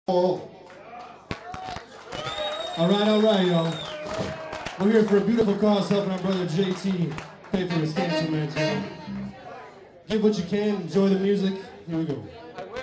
All right, y'all. We're here for a beautiful cause, helping our brother JT pay for his cancer meds. Give what you can, enjoy the music. Here we go.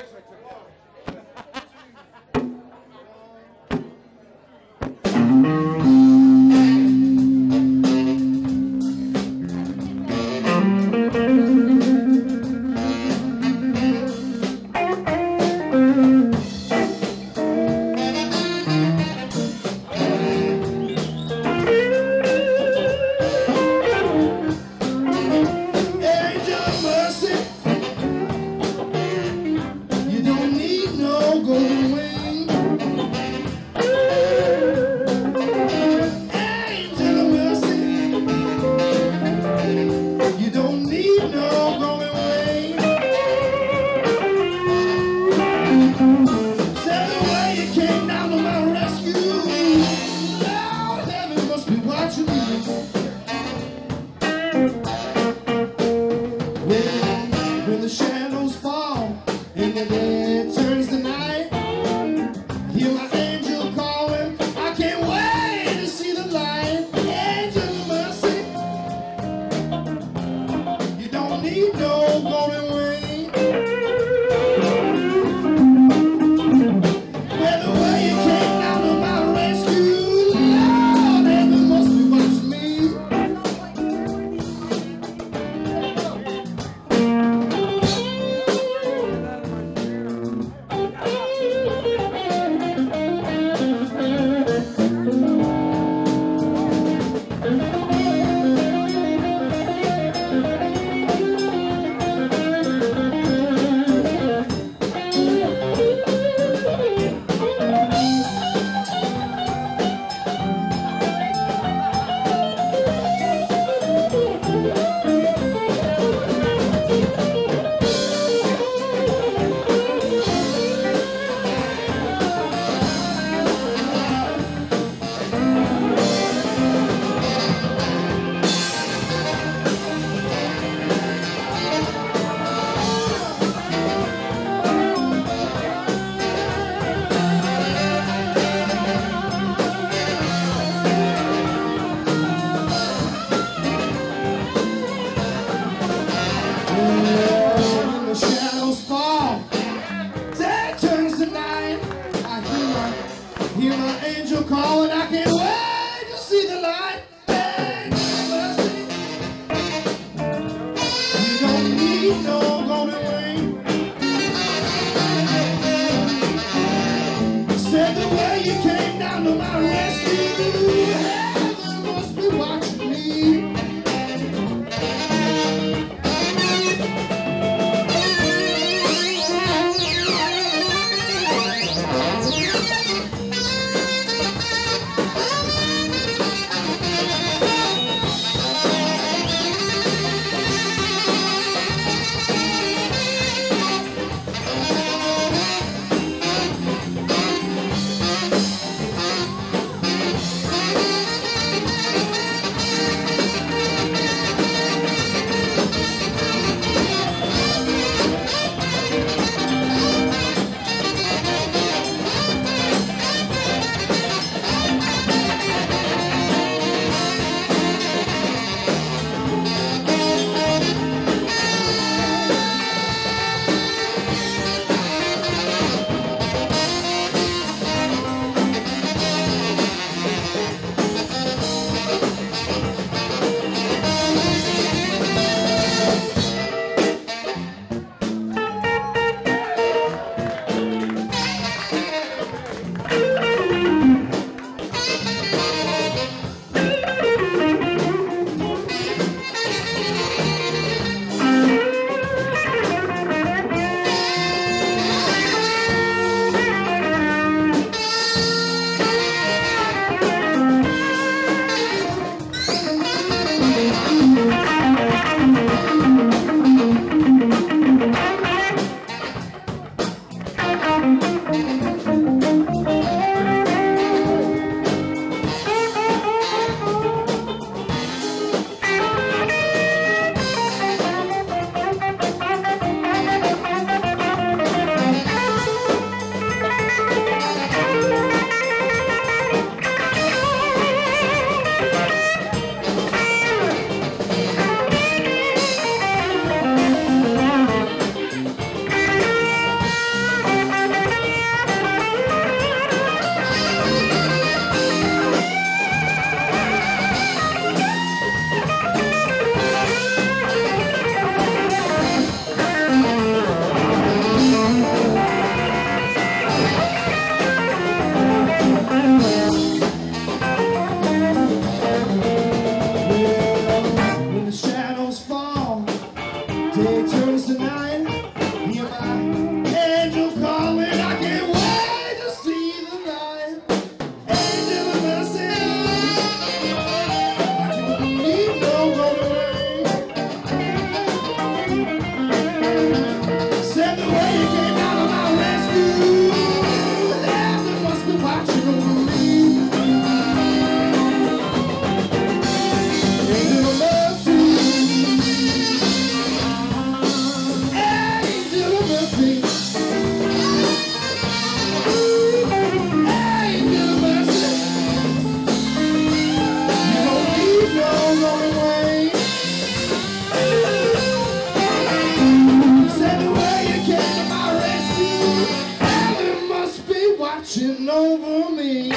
When the shadows fall and the day turns to night, hear my angel calling. I can't wait to see the light. Angel of mercy, you don't need no golden wing. Well, the way you came down to my rescue, Lord, heaven must be watching me. Hear my angel calling, I can't wait to see the light. Angel mercy, you don't need no golden wing. Said the way you came down to my rescue, heaven must be watching me. watching over me.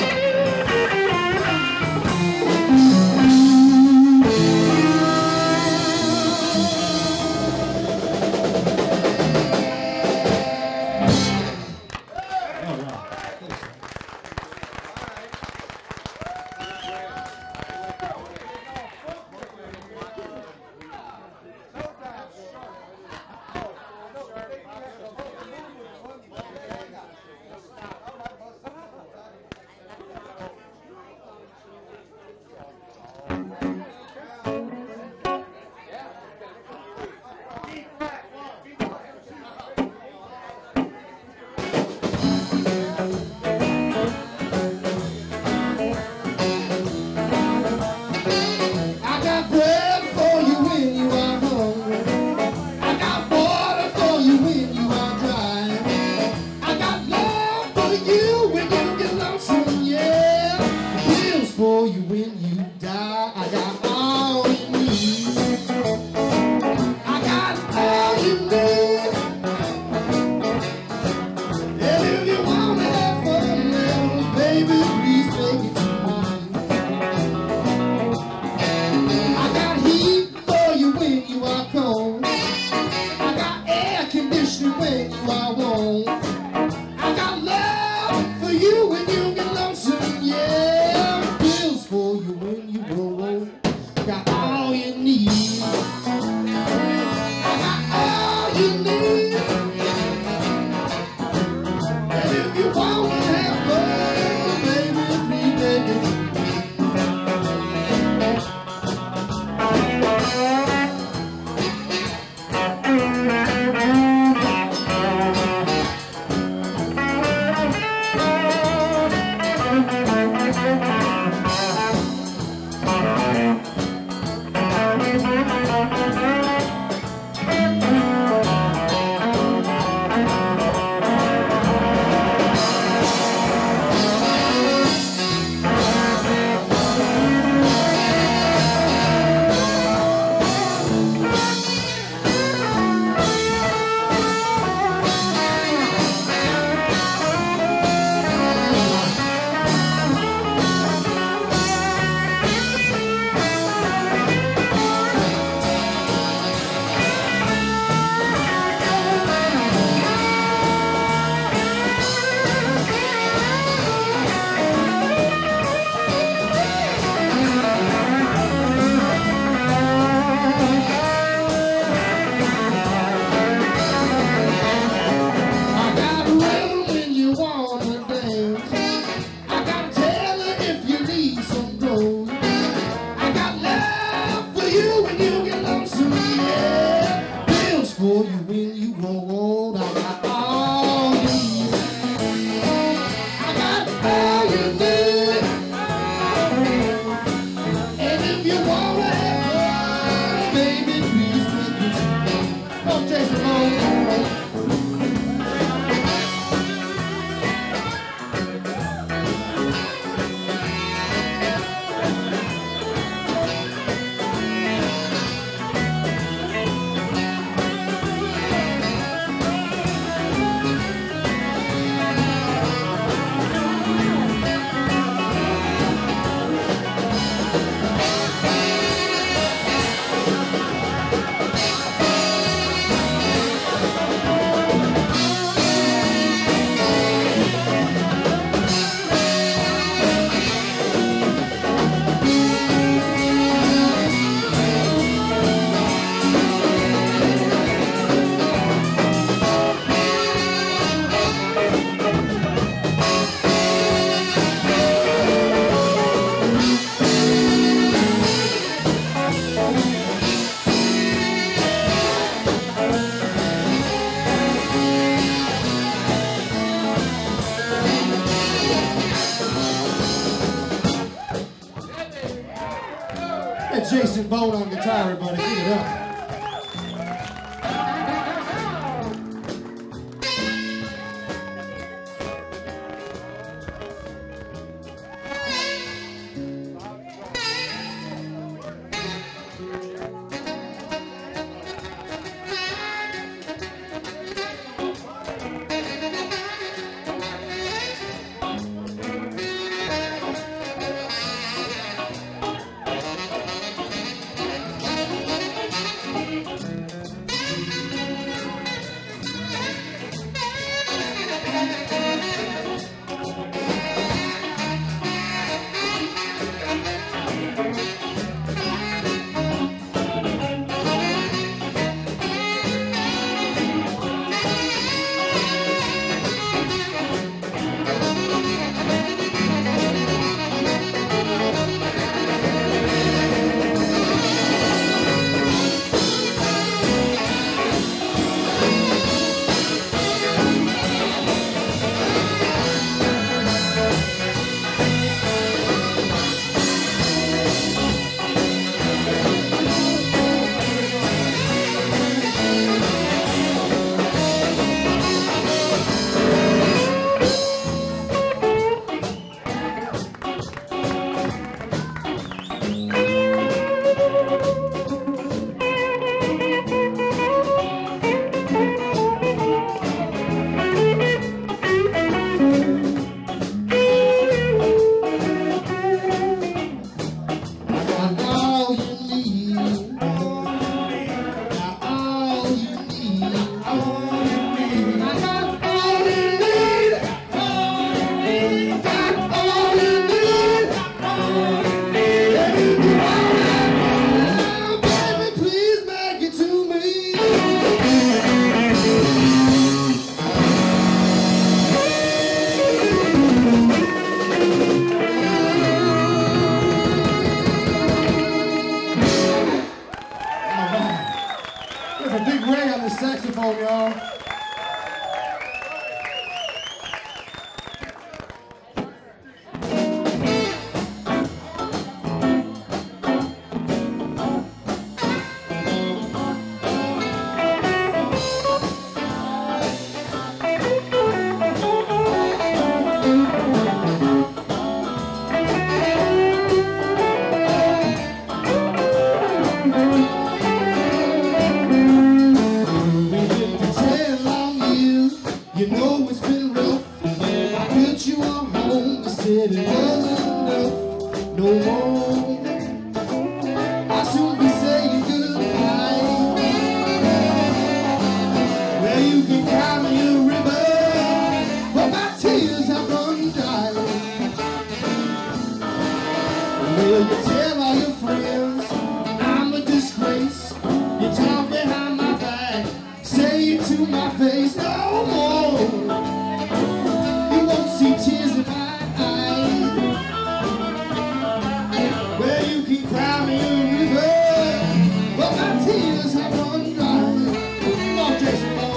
Jason Bone on guitar, everybody. Give it up. ain't got all you need. And if you want it now, baby, please make it to me. There's a big ray on the saxophone, y'all. You know it's been rough. I built you a home, you said it wasn't enough. No more. I'll soon be saying goodbye. Well, you can cry me a river, but my tears have run dry. Well, you tell all your friends I'm a disgrace. You talk behind my back, say it to my face. No more. You won't see tears in my eyes. Well, you can cry me a river, but my tears have run dry. Come on, Jason Bone.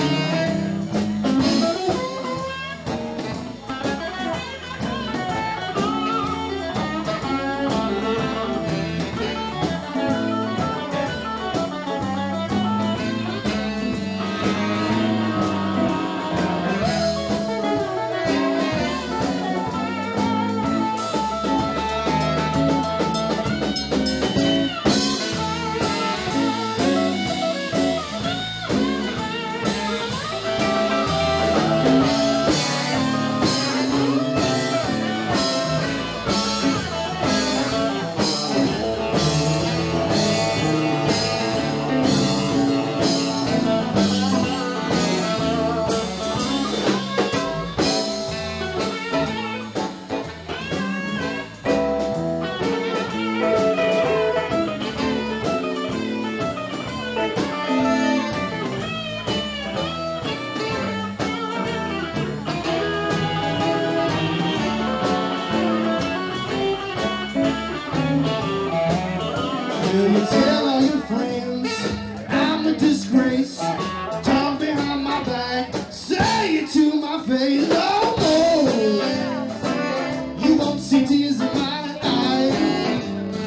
You tell all your friends I'm a disgrace. Talk behind my back, say it to my face. No more. You won't see tears in my eyes.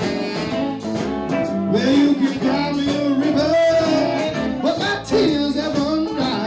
Well, you can cry me a river, but my tears have run dry.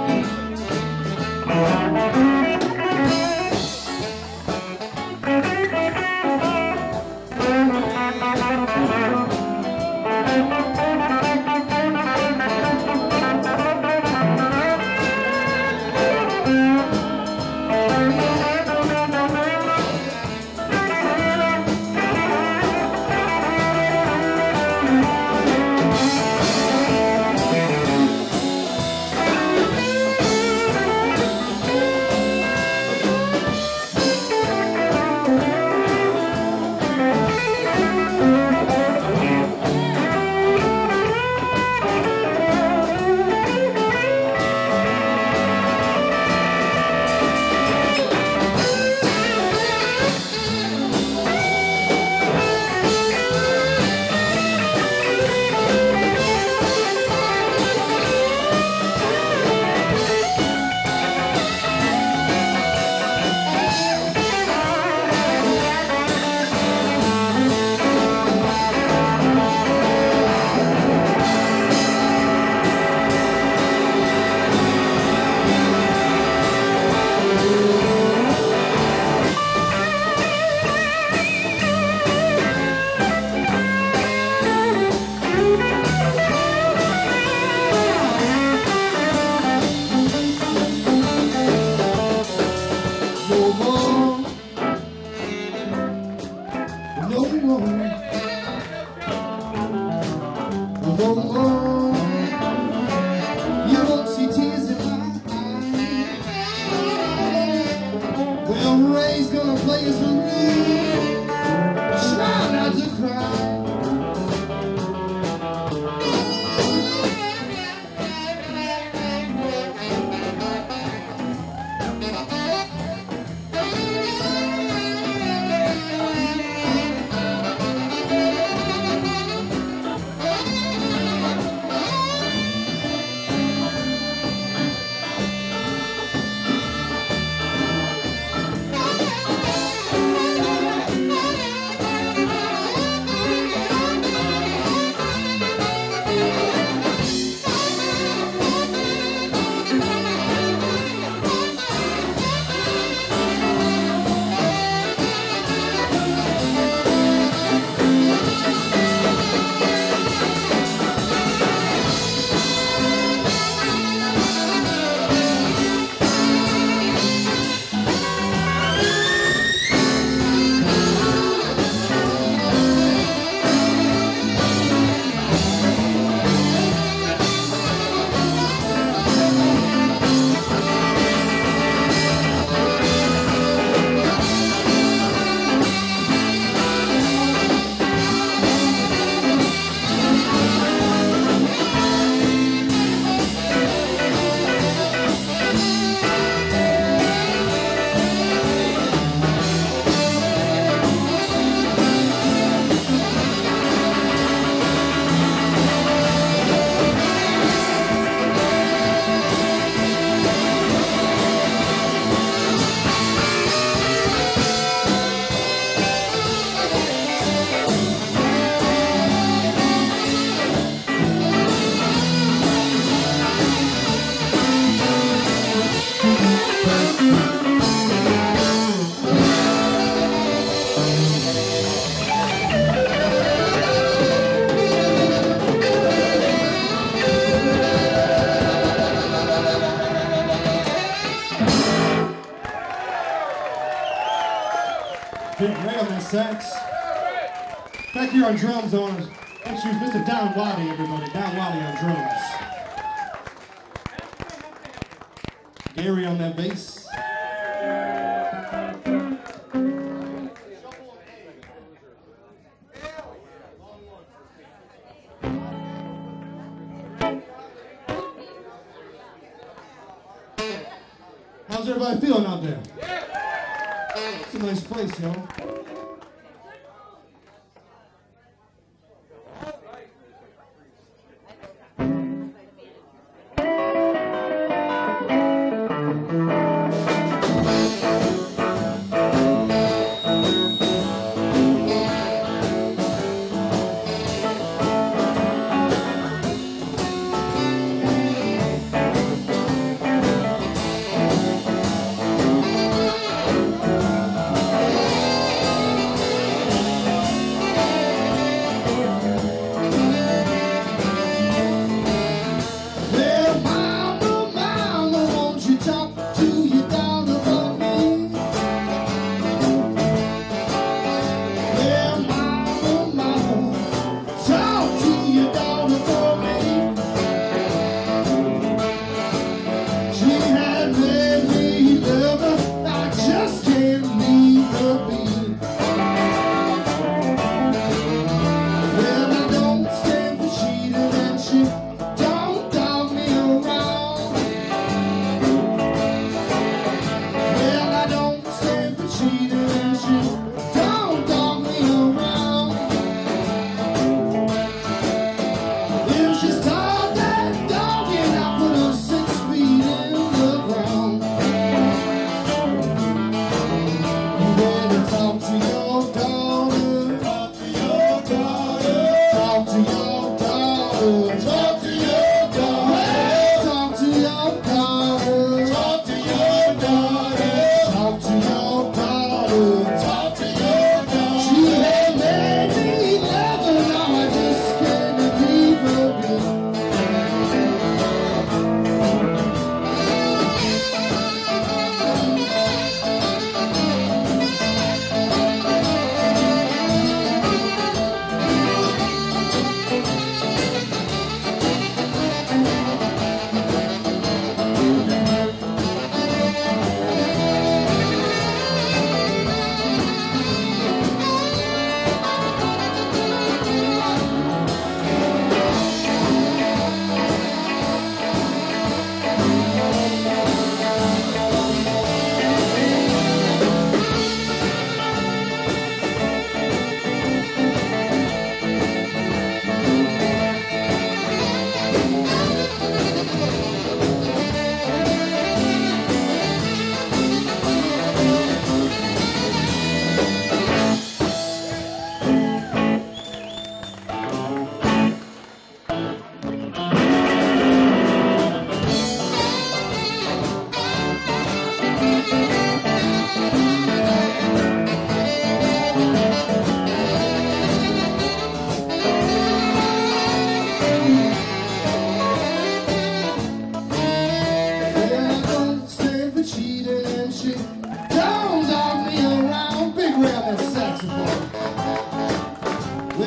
no more. You won't see tears in my eyes. Well, Ray's gonna play us a rule. Try not to cry. Big Ray on that sax. Back here on drums, I want to introduce Mr. Donald Waddy, everybody. Donald Waddy on drums. Gary on that bass. How's everybody feeling out there? It's a nice place, yo.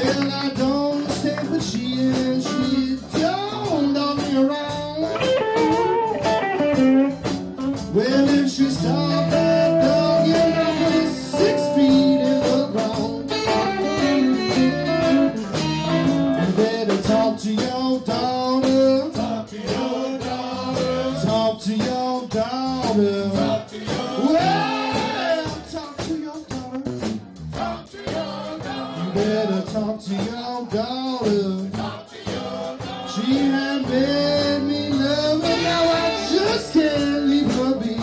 Well, I don't stand for cheating. She don't dog me around. Well, if she stopped that dog, you know, put 6 feet in the ground. You better talk to your daughter. Talk to your daughter. Talk to your daughter. Talk to your daughter. Well, talk to your daughter. Talk to your daughter. You better talk to your daughter. Talk to your daughter. She had made me love her, now I just can't leave her be.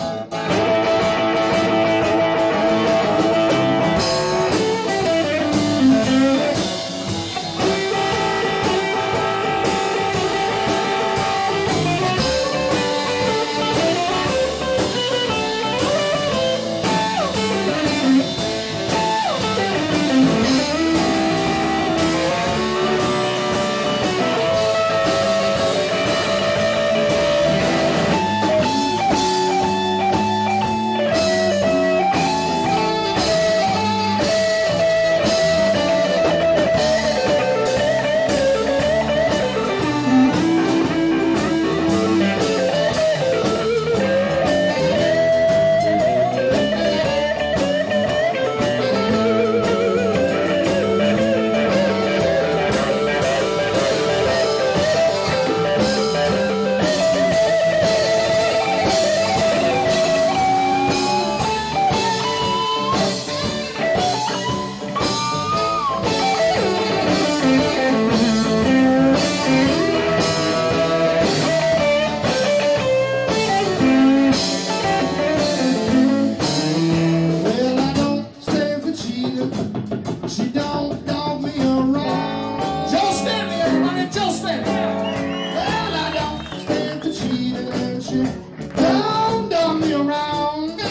She don't dog me around. Joe Stanley, everybody, Joe Stanley. Well, I don't stand for cheating, and she don't dog me around.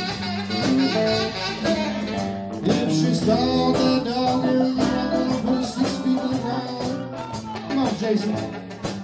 If she stole the dog, I'm gonna put 6 feet in the ground. Come on, Jason.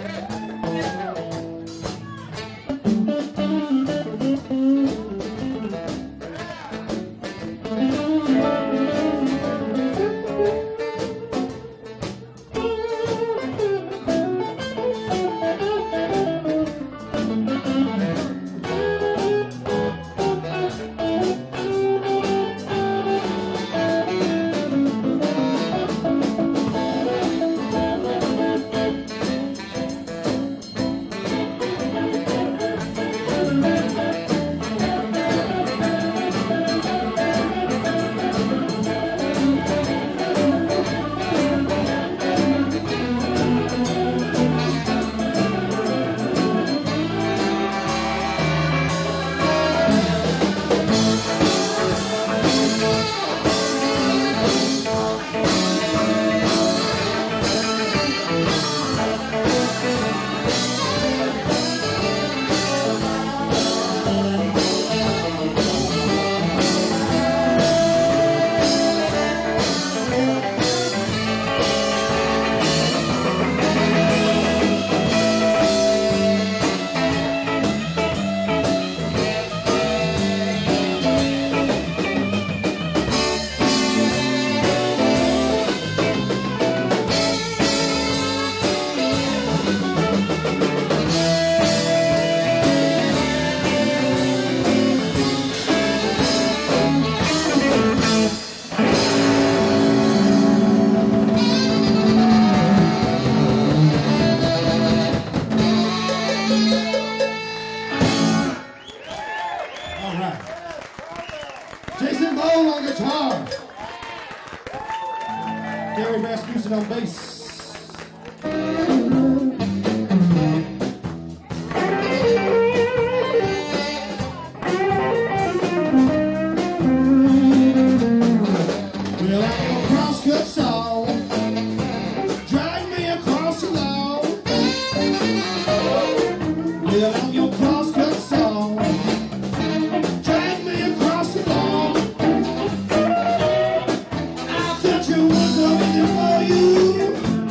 On guitar, Rasmussen on bass. Well, I'm a crosscut saw, drag me across the lawn. Well, I'm your crosscut saw, drag me across the lawn. I thought you was looking for you.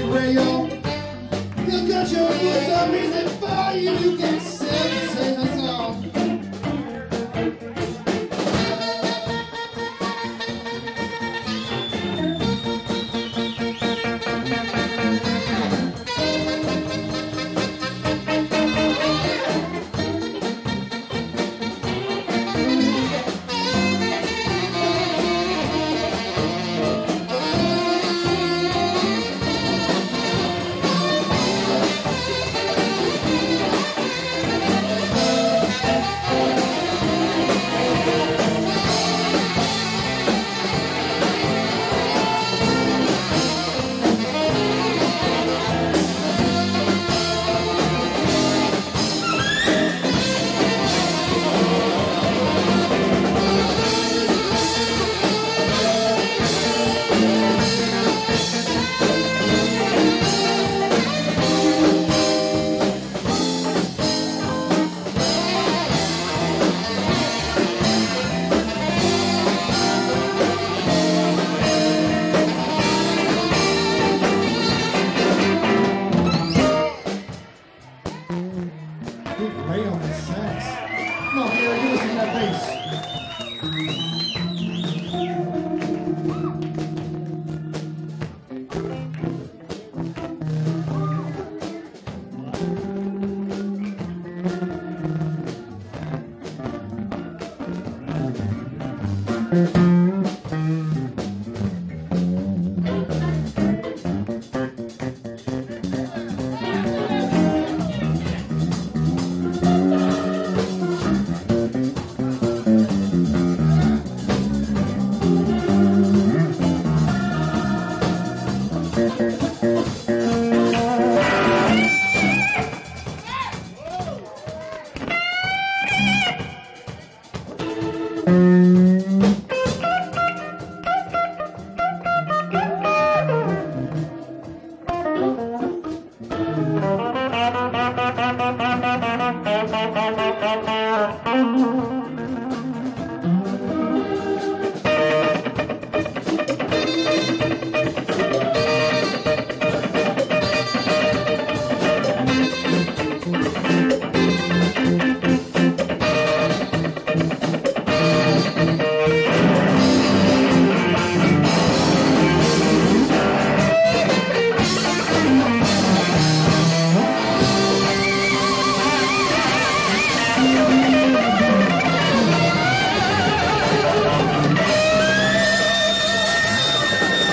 rail. You got your boots on me that for you. You can sing a song. Ray on the sax. Come on, Gary, give us some of that bass.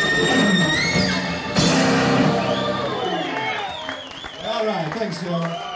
All right, thanks, y'all.